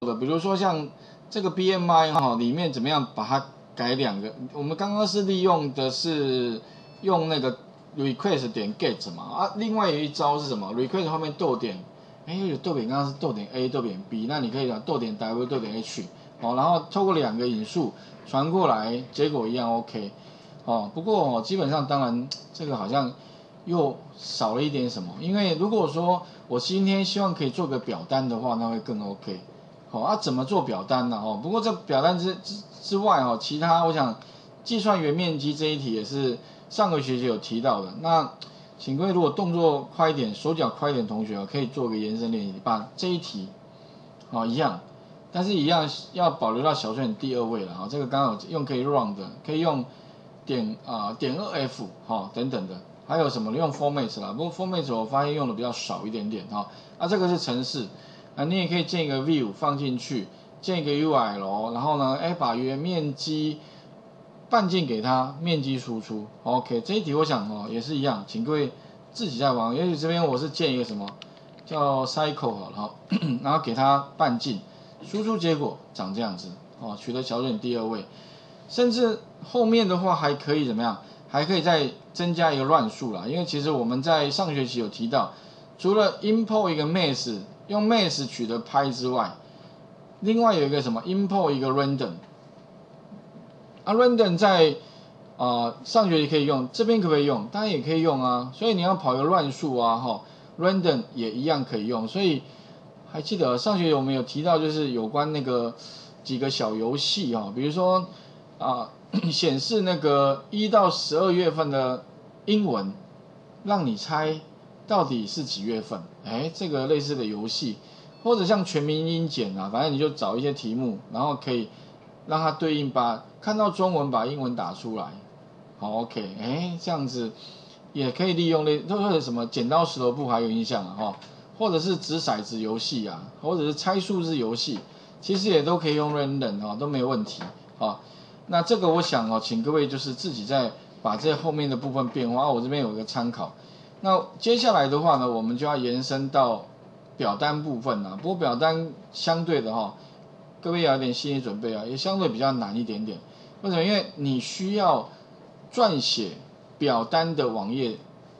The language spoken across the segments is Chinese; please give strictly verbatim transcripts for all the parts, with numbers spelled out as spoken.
的，比如说像这个 B M I 哈，里面怎么样把它改两个？我们刚刚是利用的是用那个 request 点 get 嘛，啊，另外有一招是什么 ？request 后面逗点，哎，有逗点，刚刚是逗点 A 逗点 B， 那你可以讲逗点 W 逗点 H， 哦，然后透过两个引数传过来，结果一样 OK， 哦，不过哦，基本上当然这个好像又少了一点什么，因为如果说我今天希望可以做个表单的话，那会更 OK。好啊，怎么做表单呢？哦，不过这表单之之之外哦，其他我想计算圆面积这一题也是上个学期有提到的。那请各位如果动作快一点、手脚快一点，同学可以做个延伸练习，把这一题哦一样，但是一样要保留到小数点第二位了啊。这个刚刚有用可以 run 的，可以用点啊、呃、点二 F 哈、哦、等等的，还有什么用 format 啦，不过 format 我发现用的比较少一点点哈、哦。啊，这个是程式。啊，你也可以建一个 view 放进去，建一个 U I L， 然后呢，哎，把圆面积半径给它，面积输出。OK， 这一题我想哦也是一样，请各位自己在玩。也许这边我是建一个什么叫 cycle 好了，然后给它半径，输出结果长这样子哦，取得小数点第二位。甚至后面的话还可以怎么样？还可以再增加一个乱数啦，因为其实我们在上学期有提到，除了 import 一个 math。用 math 取得拍之外，另外有一个什么 import 一个 random， 啊 random 在呃上学期可以用，这边可不可以用？当然也可以用啊，所以你要跑一个乱数啊，哈 ，random 也一样可以用。所以还记得上学期我们有提到，就是有关那个几个小游戏哈，比如说啊显示那个一到十二月份的英文，让你猜。到底是几月份？哎，这个类似的游戏，或者像全民英检啊，反正你就找一些题目，然后可以让它对应把看到中文把英文打出来。好 ，OK， 哎，这样子也可以利用类或者什么剪刀石头布还有印象啊，哈，或者是掷骰子游戏啊，或者是猜数字游戏，其实也都可以用 random 啊，都没有问题啊。那这个我想哦，请各位就是自己再把这后面的部分变化，我这边有一个参考。那接下来的话呢，我们就要延伸到表单部分了。不过表单相对的哈，各位要有点心理准备啊，也相对比较难一点点。为什么？因为你需要撰写表单的网页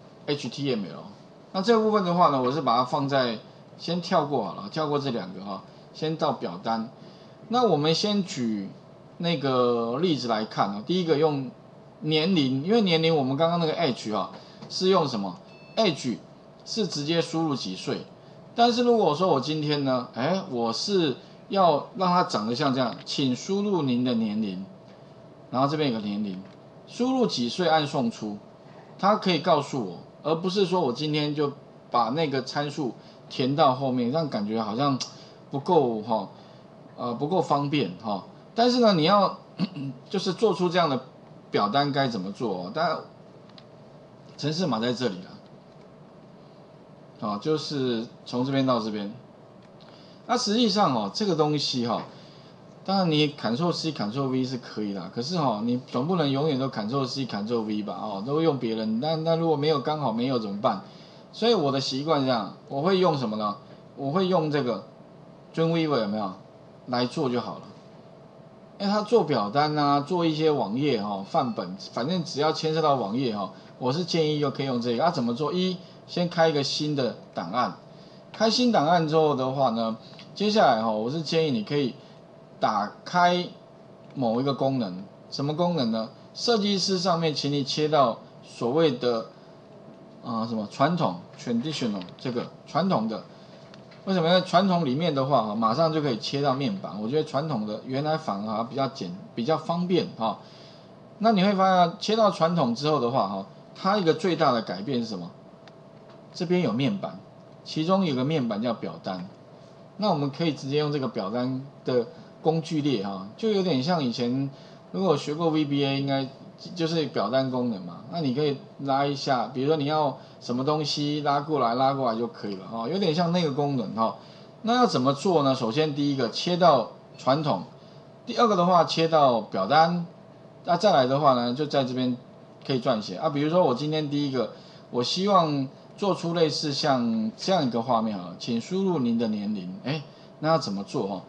H T M L。那这部分的话呢，我是把它放在先跳过好了，跳过这两个哈，先到表单。那我们先举那个例子来看啊，第一个用年龄，因为年龄我们刚刚那个 age 啊是用什么？ age 是直接输入几岁，但是如果说我今天呢，哎，我是要让它长得像这样，请输入您的年龄，然后这边有个年龄，输入几岁按送出，它可以告诉我，而不是说我今天就把那个参数填到后面，让感觉好像不够哈，呃不够方便哈。但是呢，你要就是做出这样的表单该怎么做？当然，程式码在这里了。啊，就是从这边到这边，那实际上哦，这个东西哈、哦，当然你 Ctrl C、Ctrl V 是可以的，可是哈、哦，你总不能永远都 Ctrl C、Ctrl V 吧？哦，都用别人，那那如果没有刚好没有怎么办？所以我的习惯这样，我会用什么呢？我会用这个 Dreamweaver 有没有来做就好了。因为它做表单啊，做一些网页哈、哦、范本，反正只要牵涉到网页哈、哦，我是建议就可以用这个。啊，怎么做？一先开一个新的档案，开新档案之后的话呢，接下来哈、哦，我是建议你可以打开某一个功能，什么功能呢？设计师上面，请你切到所谓的啊、呃、什么传统 traditional 这个传统的，为什么呢？传统里面的话哈，马上就可以切到面板，我觉得传统的原来反而比较简比较方便哈。那你会发现切到传统之后的话哈，它一个最大的改变是什么？这边有面板，其中有个面板叫表单，那我们可以直接用这个表单的工具列哈，就有点像以前如果学过 V B A 应该就是表单功能嘛，那你可以拉一下，比如说你要什么东西拉过来拉过来就可以了哈，有点像那个功能哈。那要怎么做呢？首先第一个切到传统，第二个的话切到表单，那再来的话呢就在这边可以撰写啊，比如说我今天第一个我希望做出类似像这样一个画面好了，请输入您的年龄，哎，那要怎么做哈？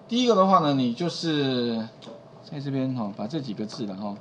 第一个的话呢，你就是在这边哈、哦，把这几个字然后、哦、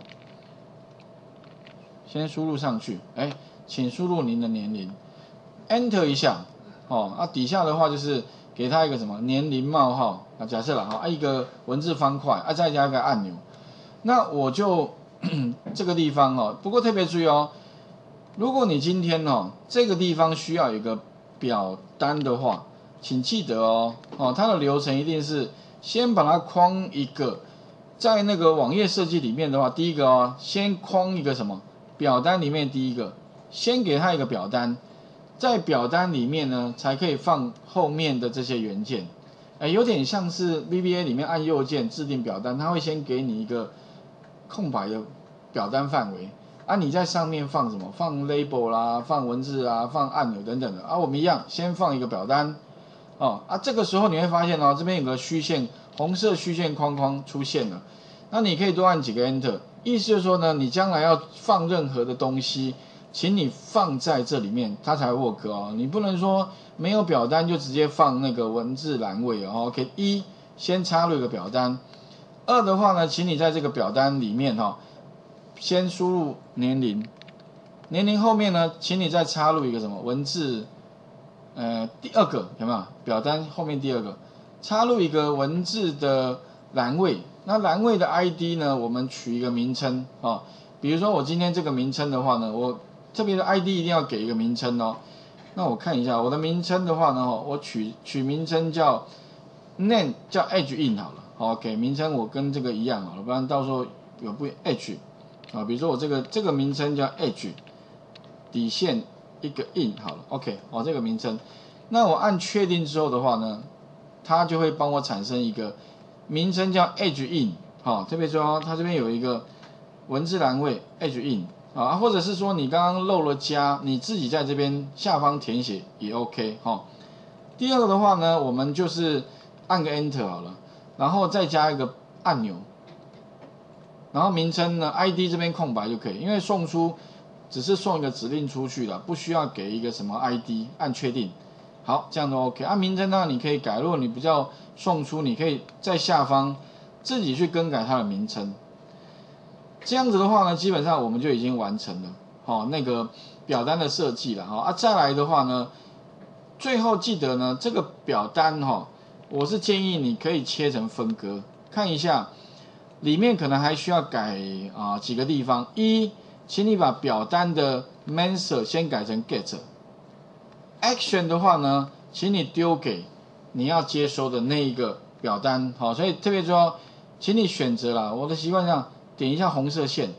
先输入上去，哎，请输入您的年龄 ，Enter 一下，哦，啊底下的话就是给他一个什么年龄冒号啊，假设了哈，啊一个文字方块，啊再加一个按钮，那我就这个地方哦，不过特别注意哦，如果你今天哦这个地方需要有一个表单的话，请记得哦，哦它的流程一定是先把它框一个，在那个网页设计里面的话，第一个哦，先框一个什么？表单里面第一个，先给它一个表单，在表单里面呢，才可以放后面的这些元件。哎，有点像是 V B A 里面按右键制定表单，它会先给你一个空白的表单范围，啊，你在上面放什么？放 label 啦，放文字啊，放按钮等等的。啊，我们一样，先放一个表单，哦，啊，这个时候你会发现哦，这边有个虚线，红色虚线框框出现了，那你可以多按几个 Enter。意思就是说呢，你将来要放任何的东西，请你放在这里面，它才 work 哦。你不能说没有表单就直接放那个文字栏位哦。OK， 一先插入一个表单，二的话呢，请你在这个表单里面哈、哦，先输入年龄，年龄后面呢，请你再插入一个什么文字，呃，第二个有没有？表单后面第二个，插入一个文字的栏位。那栏位的 I D 呢，我们取一个名称啊、哦，比如说我今天这个名称的话呢，我特别的 I D 一定要给一个名称哦。那我看一下我的名称的话呢，我取取名称叫 name 叫 edge in 好了，好，给名称我跟这个一样好了，不然到时候有不 edge 啊，比如说我这个这个名称叫 edge 底线一个 in 好了 ，OK， 哦这个名称，那我按确定之后的话呢，它就会帮我产生一个名称叫 edge in， 好、哦，特别说它这边有一个文字栏位 edge in 啊，或者是说你刚刚漏了加，你自己在这边下方填写也 OK 哈、哦。第二个的话呢，我们就是按个 Enter 好了，然后再加一个按钮，然后名称呢 I D 这边空白就可以，因为送出只是送一个指令出去的，不需要给一个什么 I D， 按确定。好，这样都 OK。按、啊、名称呢，你可以改，如果你不叫送出，你可以在下方自己去更改它的名称。这样子的话呢，基本上我们就已经完成了，好、哦、那个表单的设计了，哈、哦、啊，再来的话呢，最后记得呢，这个表单哈、哦，我是建议你可以切成分割，看一下里面可能还需要改啊、呃、几个地方。一，请你把表单的 method 先改成 get。action 的话呢，请你丢给你要接收的那一个表单，好，所以特别说，请你选择啦。我的习惯上点一下红色线，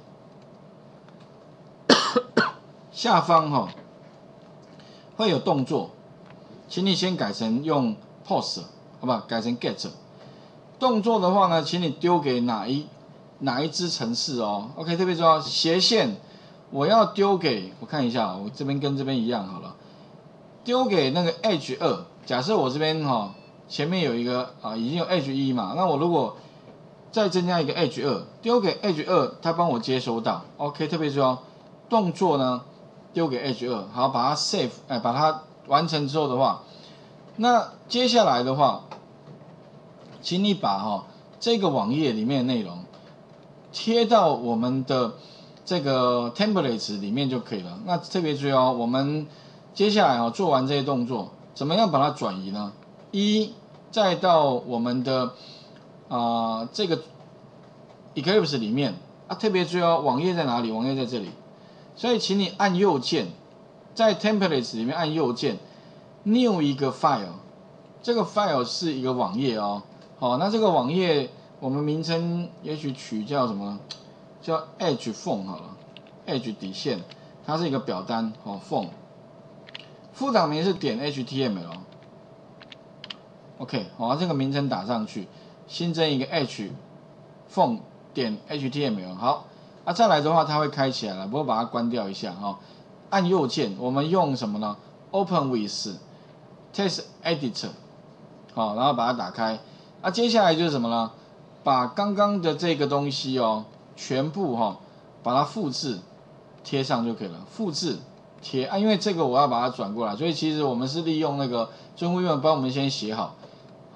下方哈、哦、会有动作，请你先改成用 post， 好不好？改成 get。动作的话呢，请你丢给哪一哪一支程式哦 ？OK， 特别说斜线，我要丢给我看一下，我这边跟这边一样好了。丢给那个 edge 二，假设我这边哈、哦、前面有一个啊已经有 edge 一嘛，那我如果再增加一个 edge 二，丢给 edge 二，它帮我接收到 ，OK， 特别说动作呢丢给 edge 二，好，把它 save， 哎，把它完成之后的话，那接下来的话，请你把哈、哦、这个网页里面的内容贴到我们的这个 templates 里面就可以了。那特别注意哦，我们接下来啊、哦、做完这些动作，怎么样把它转移呢？一，再到我们的啊、呃、这个 Eclipse 里面啊，特别注意哦，网页在哪里？网页在这里，所以请你按右键，在 templates 里面按右键 ，new 一个 file， 这个 file 是一个网页哦。好，那这个网页我们名称也许取叫什么？叫 edge form 好了 ，edge 底线，它是一个表单哦 form。副档名是点 H T M L。OK， 好，这个名称打上去，新增一个 H form 点 H T M L。好，啊，再来的话，它会开起来了，不过把它关掉一下哈、哦。按右键，我们用什么呢 ？Open with Text Editor。好，然后把它打开。啊，接下来就是什么呢？把刚刚的这个东西哦，全部哈、哦，把它复制贴上就可以了。复制贴啊，因为这个我要把它转过来，所以其实我们是利用那个中文帮我们先写好。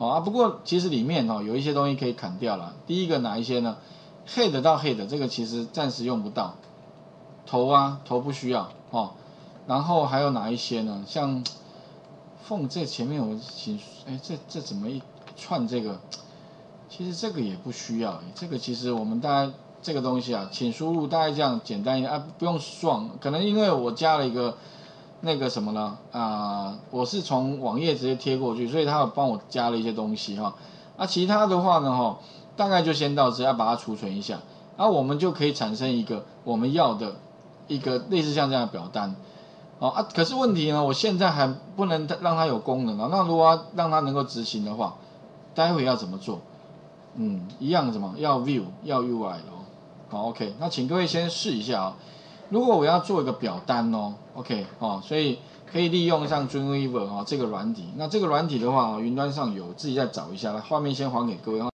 好啊，不过其实里面哦有一些东西可以砍掉了。第一个哪一些呢 ？head 到 head 这个其实暂时用不到，头啊头不需要哦。然后还有哪一些呢？像缝这前面我请，哎这这怎么一串这个？其实这个也不需要，这个其实我们大概这个东西啊，请输入大概这样简单一点啊，不用爽。可能因为我加了一个。那个什么呢？啊、呃，我是从网页直接贴过去，所以他有帮我加了一些东西哈。啊，其他的话呢，哈，大概就先到这，要把它储存一下，然、啊、后我们就可以产生一个我们要的一个类似像这样的表单。哦啊，可是问题呢，我现在还不能让它有功能啊。那如果要让它能够执行的话，待会要怎么做？嗯，一样什么？要 view， 要 U I 咯。好 ，OK， 那请各位先试一下啊、哦。如果我要做一个表单哦 ，OK 哦，所以可以利用像 Dreamweaver 哦这个软体。那这个软体的话，云端上有，自己再找一下。画面先还给各位。